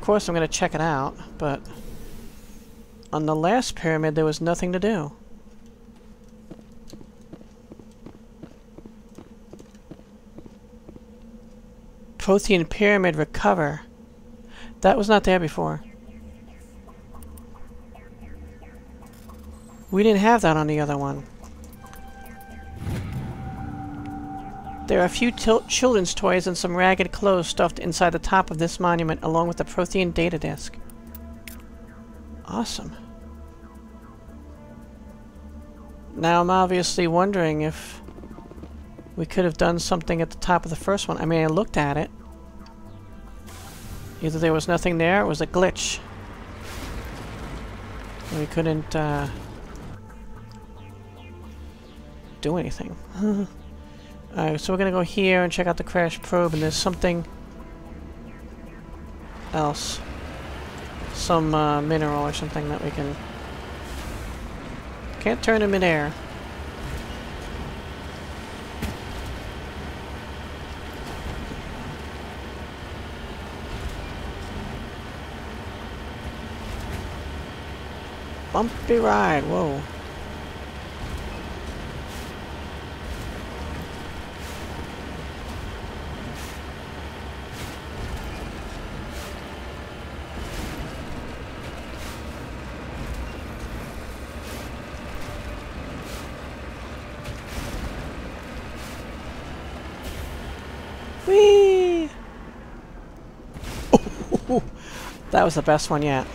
course I'm going to check it out, but on the last pyramid there was nothing to do. Prothean pyramid recover. That was not there before. We didn't have that on the other one. There are a few children's toys and some ragged clothes stuffed inside the top of this monument, along with the Prothean data disk. Awesome. Now I'm obviously wondering if we could have done something at the top of the first one. I mean, I looked at it. Either there was nothing there, or it was a glitch. We couldn't, do anything. Alright, so we're gonna go here and check out the crash probe, and there's something else. Some, mineral or something that we can... Can't turn in midair. Bumpy ride, whoa. Whee! That was the best one yet.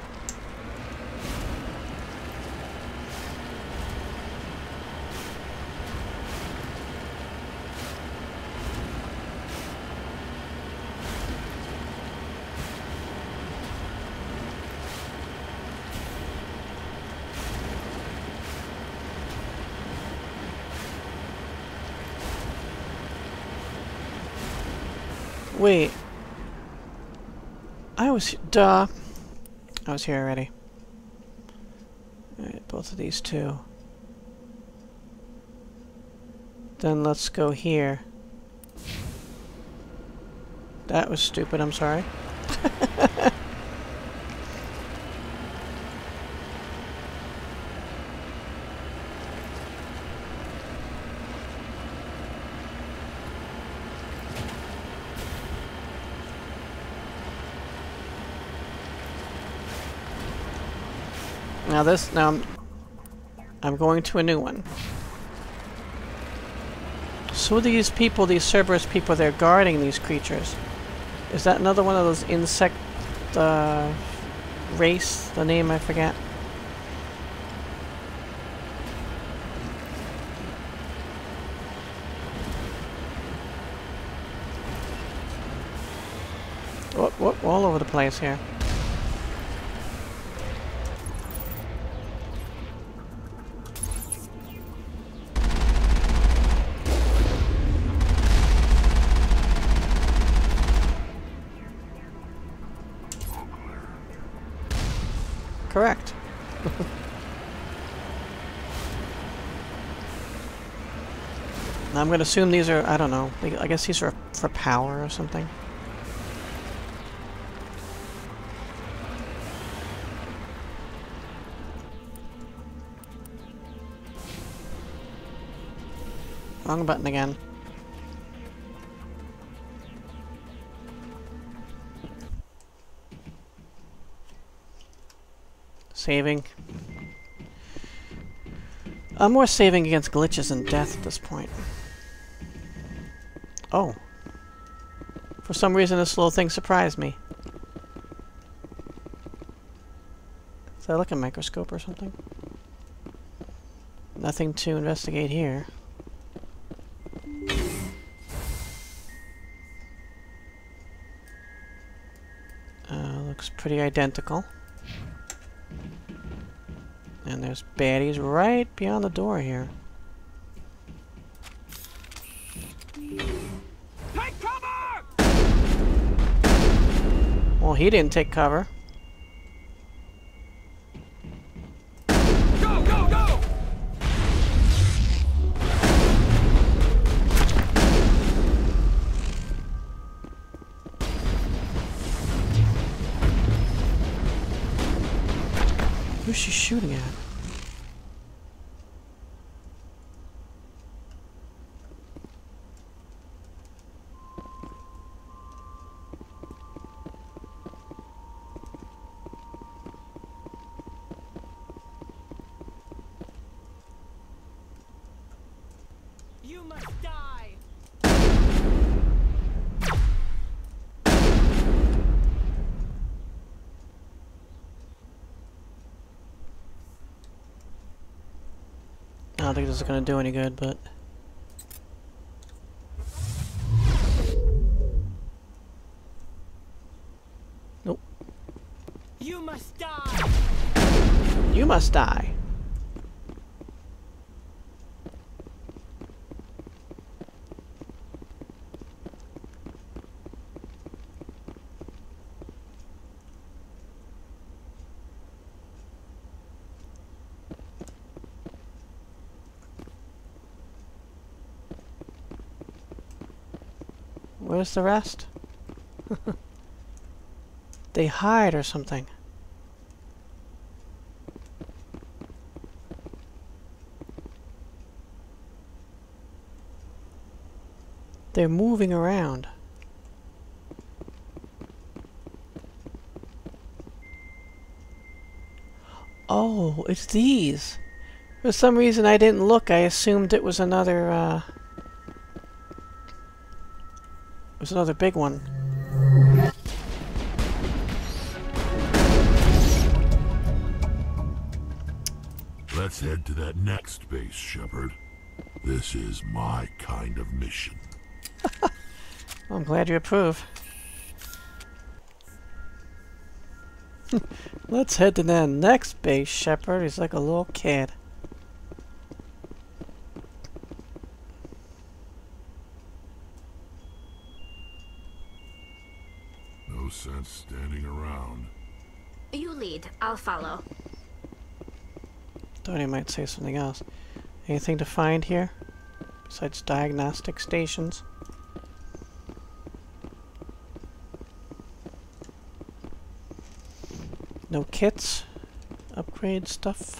Wait. I was here already. Alright, both of these two. Then let's go here. That was stupid, I'm sorry. Now I'm going to a new one. So these people, these Cerberus people, they're guarding these creatures. Is that another one of those insect race? The name I forget. Whoop, all over the place here. Correct. I'm going to assume these are, I don't know, I guess these are for power or something. Wrong button again. Saving. I'm more saving against glitches and death at this point. Oh. For some reason this little thing surprised me. Is that like a microscope or something? Nothing to investigate here. Looks pretty identical. And there's baddies right beyond the door here. Take cover! Well, he didn't take cover. Go, go, go! Who's she shooting at? You must die. I don't think this is gonna do any good, but... Nope. You must die. You must die. Where's the rest? They hide or something. They're moving around. Oh, it's these. For some reason I didn't look. I assumed it was another, it was another big one. Let's head to that next base, Shepard. This is my kind of mission. I'm glad you approve. Let's head to that next base, Shepard. He's like a little kid. No sense standing around. You lead. I'll follow. Thought he might say something else. Anything to find here? Besides diagnostic stations? No kits? Upgrade stuff?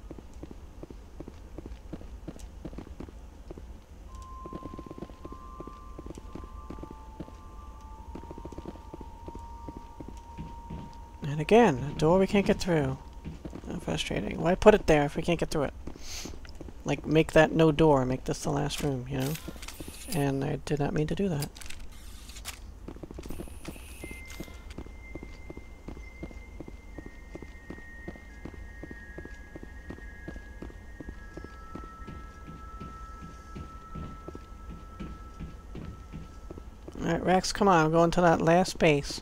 And again, a door we can't get through. How frustrating. Why put it there if we can't get through it? Like, make that no door, make this the last room, you know? And I did not mean to do that. Alright, Rex, come on, we're going to that last base.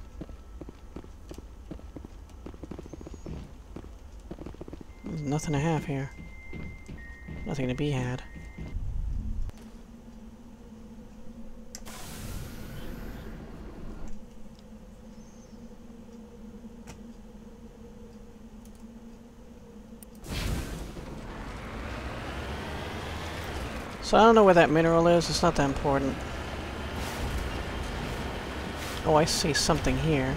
There's nothing to have here. Nothing to be had. So I don't know where that mineral is, it's not that important. Oh, I see something here.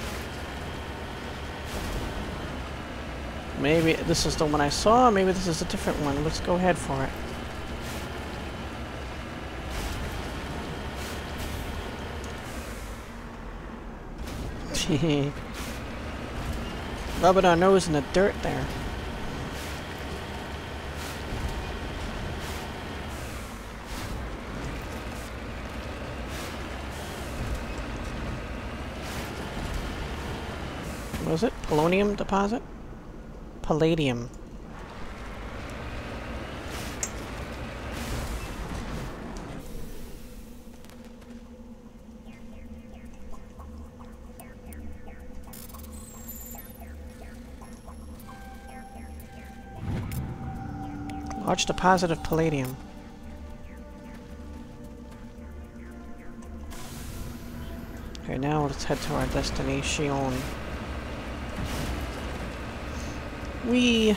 Maybe this is the one I saw, maybe this is a different one. Let's go ahead for it. Rubbing our nose in the dirt there. What was it? Polonium deposit? Palladium. Large deposit of palladium. Okay, now let's head to our destination. Whee!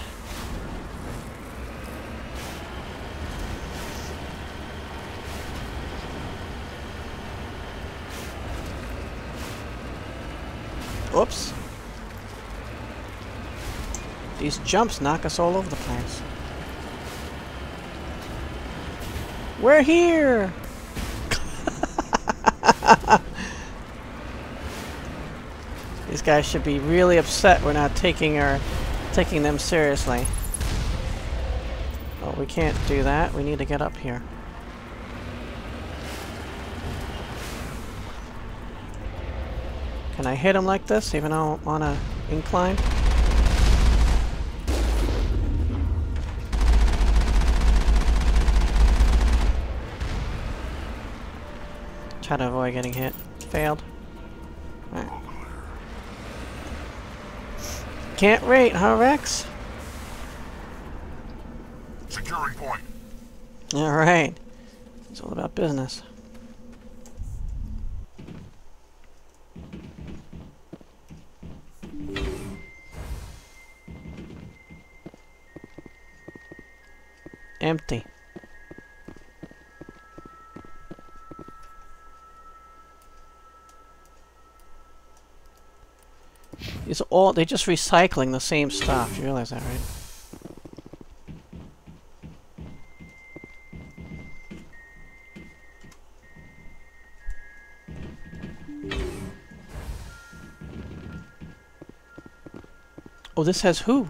Oops. These jumps knock us all over the place. We're here! These guys should be really upset we're not taking them seriously. Oh, we can't do that. We need to get up here. Can I hit him like this, even though I'm on an incline? Try to avoid getting hit. Failed. Right. Can't wait, huh, Rex? Securing point. Alright. It's all about business. Empty. They're just recycling the same stuff. You realize that, right? Oh, this has who?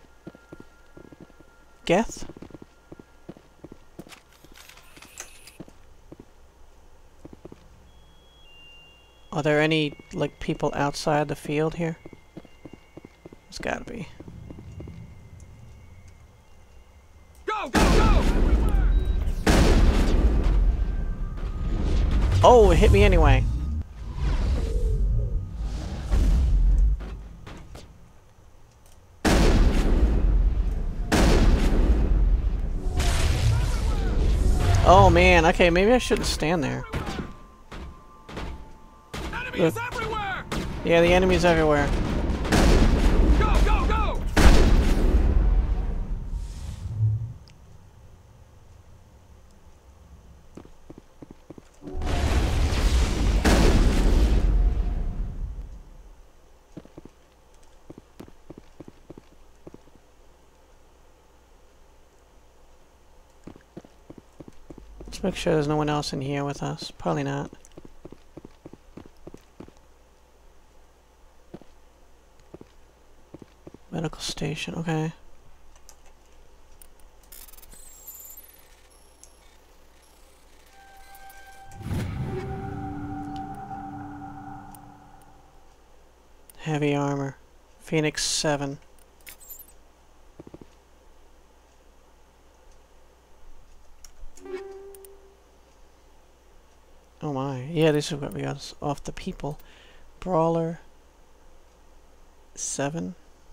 Geth? Are there any, like, people outside the field here? There's gotta be. Go, go, go! Oh, it hit me anyway. Oh man, okay, maybe I shouldn't stand there. Enemies everywhere! Yeah, the enemy's everywhere. Go, go, go! Let's make sure there's no one else in here with us. Probably not. Medical station, okay. Heavy armor. Phoenix 7. Oh my. Yeah, this is what we got off the people. Brawler 7.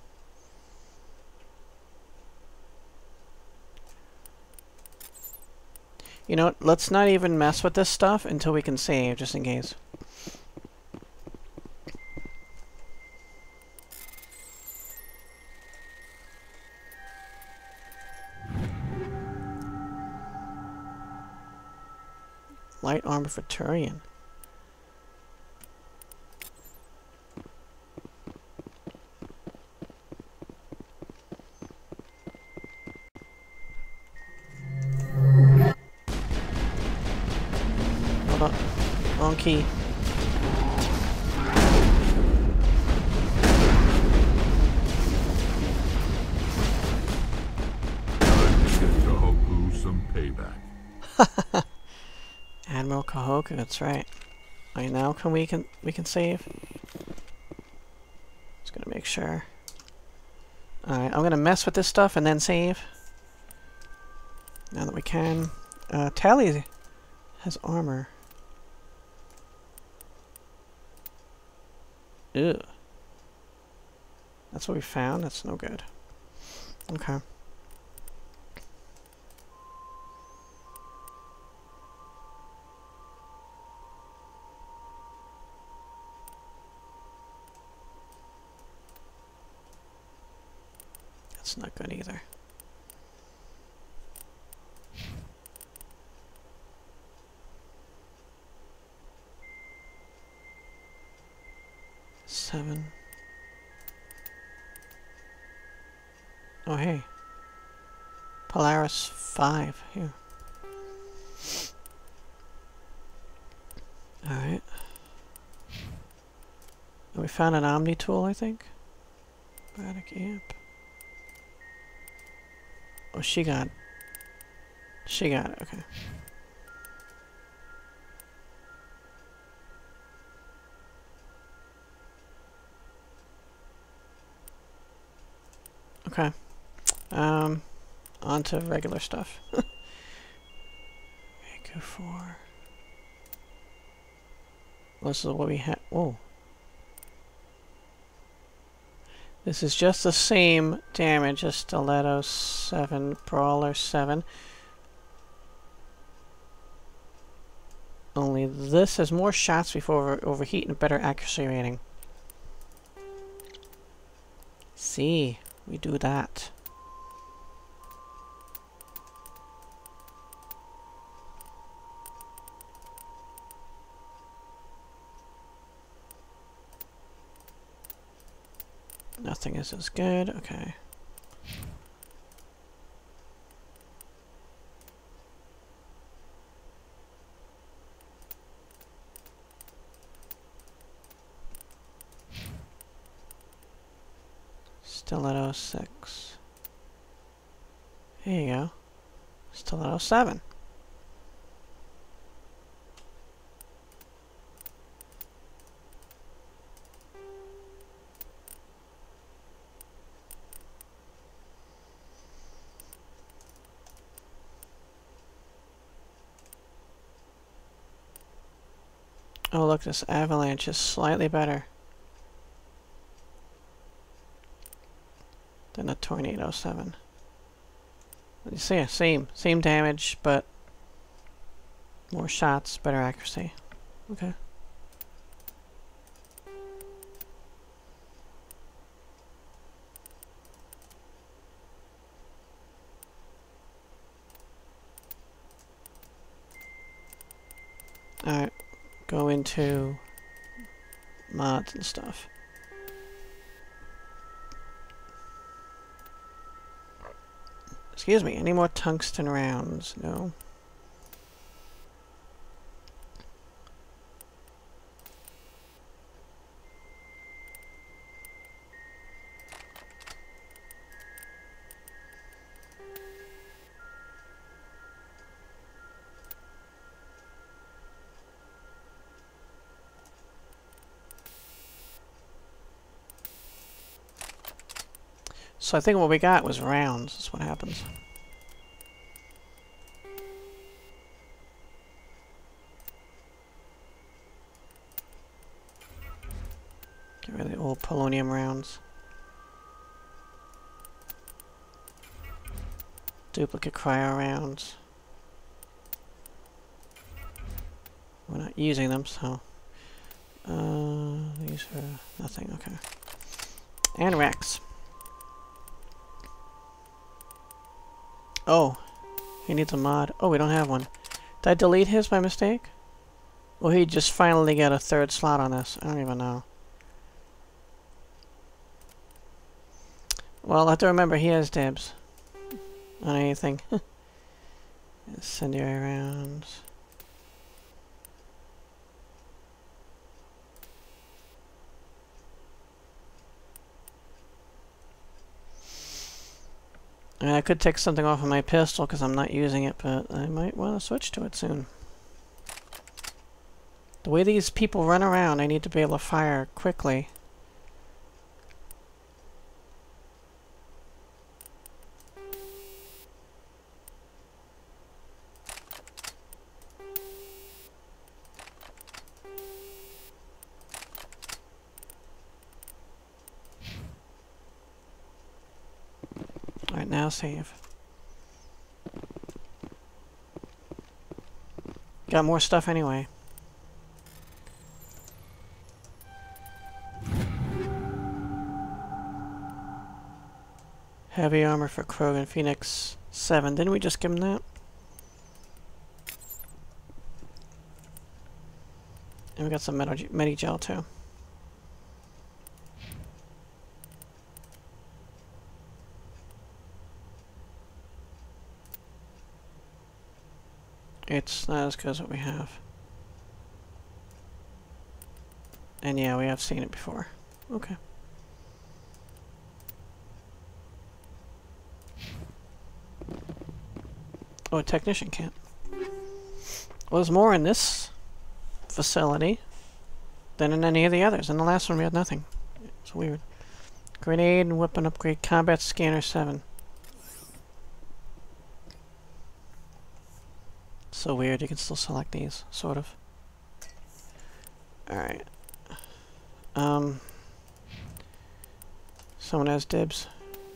You know what? Let's not even mess with this stuff until we can save, just in case. Light armor for Turian. Hold on. Wrong key. Some payback. Admiral Kahoku, that's right. Alright, now we can save. Just gonna make sure. Alright, I'm gonna mess with this stuff and then save. Now that we can. Tally has armor. Ew. That's what we found? That's no good. Okay. That's not good either. Seven. Oh, hey. Polaris 5. Here. Alright. We found an Omni tool, I think. Biotic amp. Oh, she got it, okay. Okay. On to regular stuff. Go for. This is what we had. Whoa. This is just the same damage as Stiletto 7, Brawler 7. Only this has more shots before overheat and a better accuracy rating. See, we do that. Nothing is as good. Okay. Stiletto 6. Here you go. Stiletto 7. Oh, look, this avalanche is slightly better than a Tornado 7. You see, same damage, but more shots, better accuracy. Okay. Alright, go into mods and stuff. Excuse me, any more tungsten rounds? No. So I think what we got was rounds, is what happens. Get rid of the old polonium rounds. Duplicate cryo rounds. We're not using them, so... these are nothing, okay. And Rex. Oh, he needs a mod. Oh, we don't have one. Did I delete his by mistake? Or he just finally got a third slot on this? I don't even know. Well, I have to remember he has dibs on anything. Incendiary rounds. I mean, I could take something off of my pistol because I'm not using it, but I might want to switch to it soon. The way these people run around, I need to be able to fire quickly. Alright, now save. Got more stuff anyway. Heavy armor for Krogan Phoenix 7. Didn't we just give him that? And we got some Medigel too. It's not as good as what we have. And yeah, we have seen it before. Okay. Oh, a technician camp. Well, there's more in this facility than in any of the others. In the last one we had nothing. It's weird. Grenade and weapon upgrade. Combat scanner 7. So weird, you can still select these, sort of. Alright. Someone has dibs.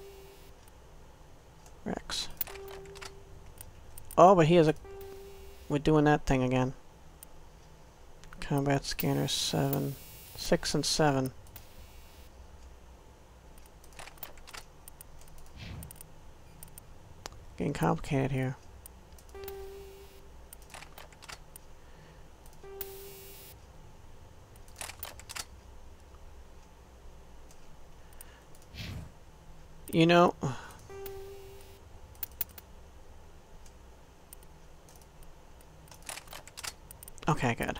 Rex. Oh, but he has a... We're doing that thing again. Combat scanner 7. 6 and 7. Getting complicated here. You know... Okay, good.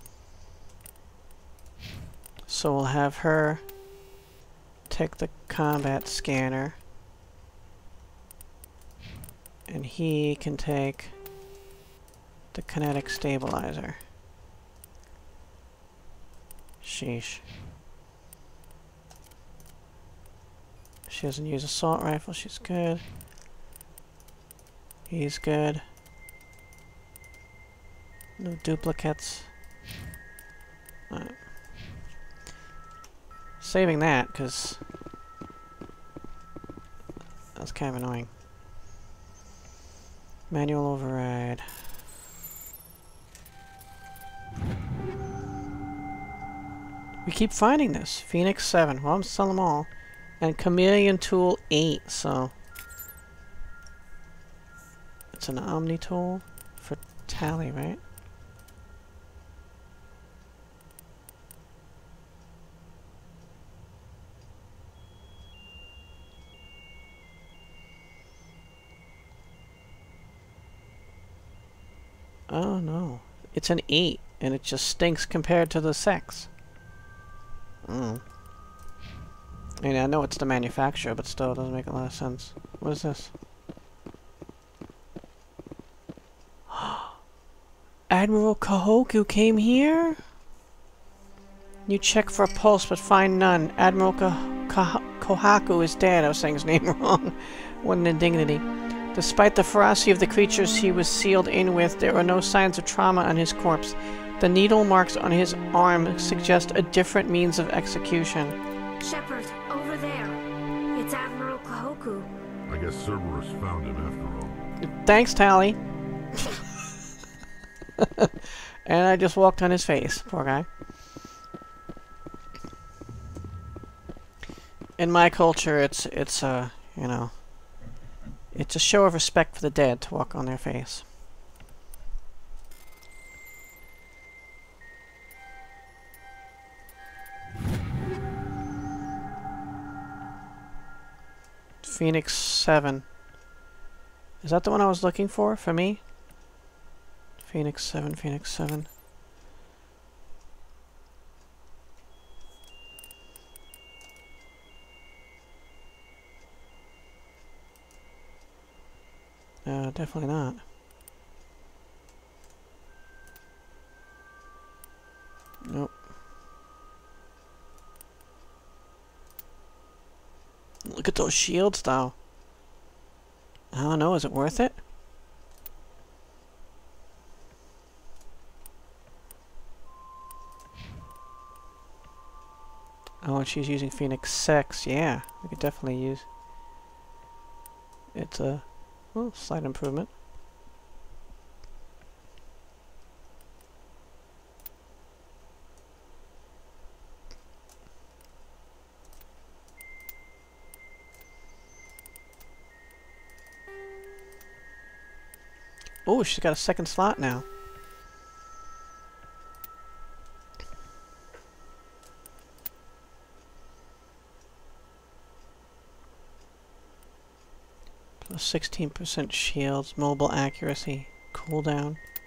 So we'll have her take the combat scanner. And he can take the kinetic stabilizer. Sheesh. She doesn't use assault rifle, she's good. He's good. No duplicates. Saving that, because that's kind of annoying. Manual override. We keep finding this. Phoenix 7. Well, I'm selling them all. And Chameleon Tool 8, so... It's an Omni tool for Tally, right? Oh no. It's an 8, and it just stinks compared to the 6. I mean, I know it's the manufacturer, but still, it doesn't make a lot of sense. What is this? Admiral Kahoku came here? You check for a pulse, but find none. Admiral Kohaku is dead. I was saying his name wrong. What an indignity. Despite the ferocity of the creatures he was sealed in with, there are no signs of trauma on his corpse. The needle marks on his arm suggest a different means of execution. Shepard, over there. It's Admiral Kahoku. I guess Cerberus found him after all. Thanks, Tally. And I just walked on his face. Poor guy. In my culture, it's you know, it's a show of respect for the dead to walk on their face. Phoenix 7. Is that the one I was looking for me? Phoenix 7, Phoenix 7. Definitely not. Nope. Look at those shields, though. I don't know, is it worth it? Oh, and she's using Phoenix 6. Yeah, we could definitely use... It's a... well, slight improvement. Oh, she's got a second slot now. Plus 16% shields, mobile accuracy, cooldown.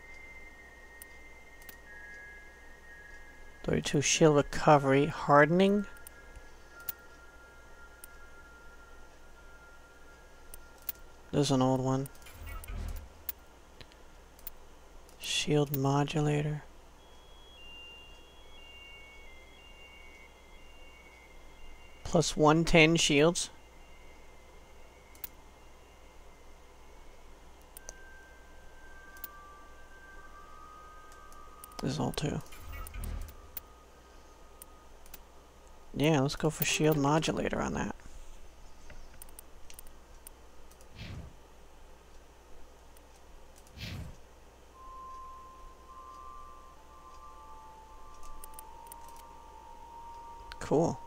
32 shield recovery. Hardening. There's an old one. Shield modulator. Plus 110 shields. This is old too. Yeah, let's go for shield modulator on that. Cool.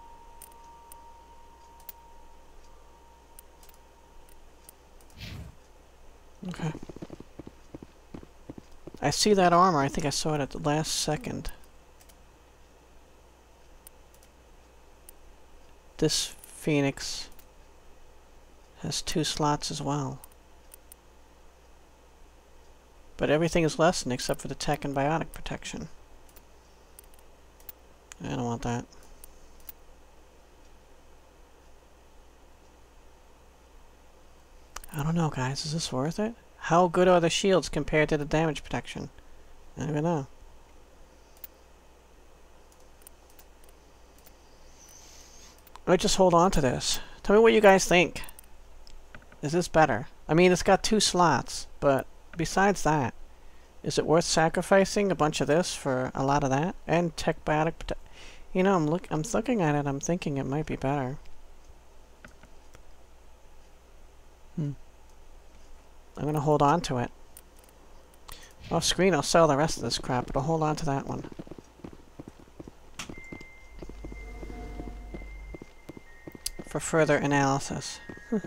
Okay. I see that armor. I think I saw it at the last second. This Phoenix has 2 slots as well. But everything is lessened except for the tech and biotic protection. I don't want that. I don't know, guys. Is this worth it? How good are the shields compared to the damage protection? I don't even know. I might just hold on to this. Tell me what you guys think. Is this better? I mean, it's got 2 slots, but besides that, is it worth sacrificing a bunch of this for a lot of that? And tech biotic protection? You know, I'm looking at it. I'm thinking it might be better. I'm gonna hold on to it. Off screen, I'll sell the rest of this crap, but I'll hold on to that one. For further analysis.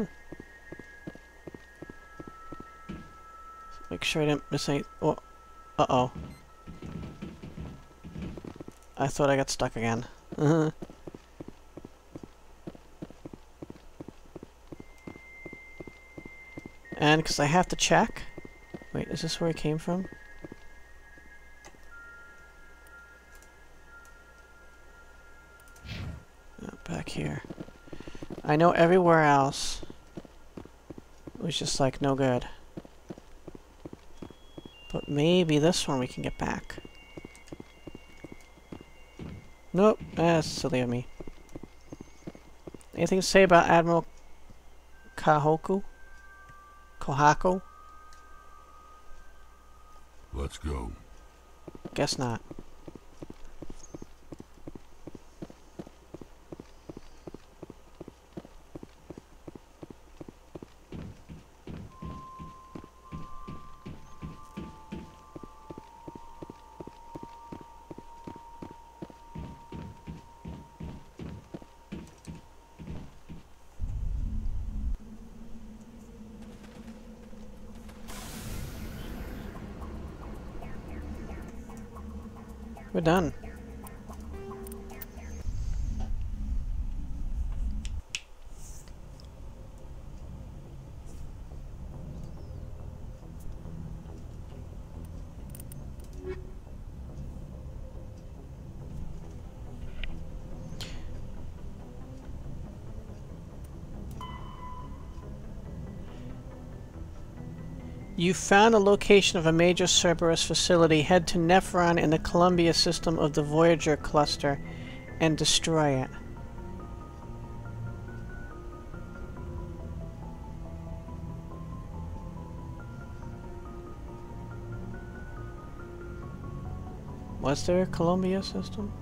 Make sure I didn't miss any. Oh, uh-oh. I thought I got stuck again. And because I have to check. Wait, is this where it came from? Oh, back here. I know everywhere else was just like no good. But maybe this one we can get back. Nope, that's silly of me. Anything to say about Admiral Kohaku? Let's go. Guess not. We're done. You found the location of a major Cerberus facility. Head to Nephron in the Columbia system of the Voyager cluster and destroy it. Was there a Columbia system?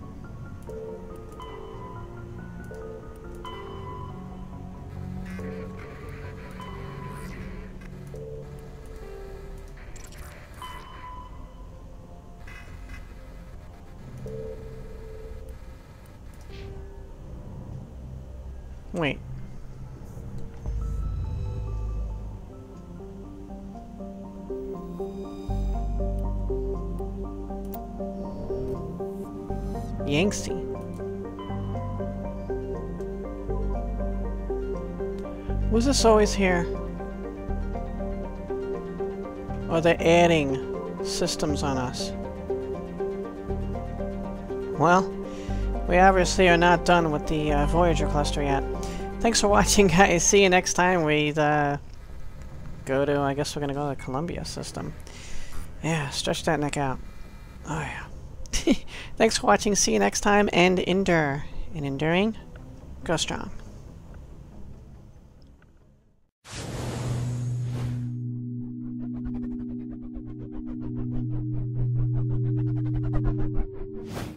Wait. Yangtze. Was this always here? Or they're adding systems on us? well, we obviously are not done with the Voyager cluster yet. Thanks for watching, guys. See you next time. We go to, I guess we're gonna go to the Columbia system. Yeah, stretch that neck out. Oh yeah. Thanks for watching. See you next time, and endure. In enduring, go strong.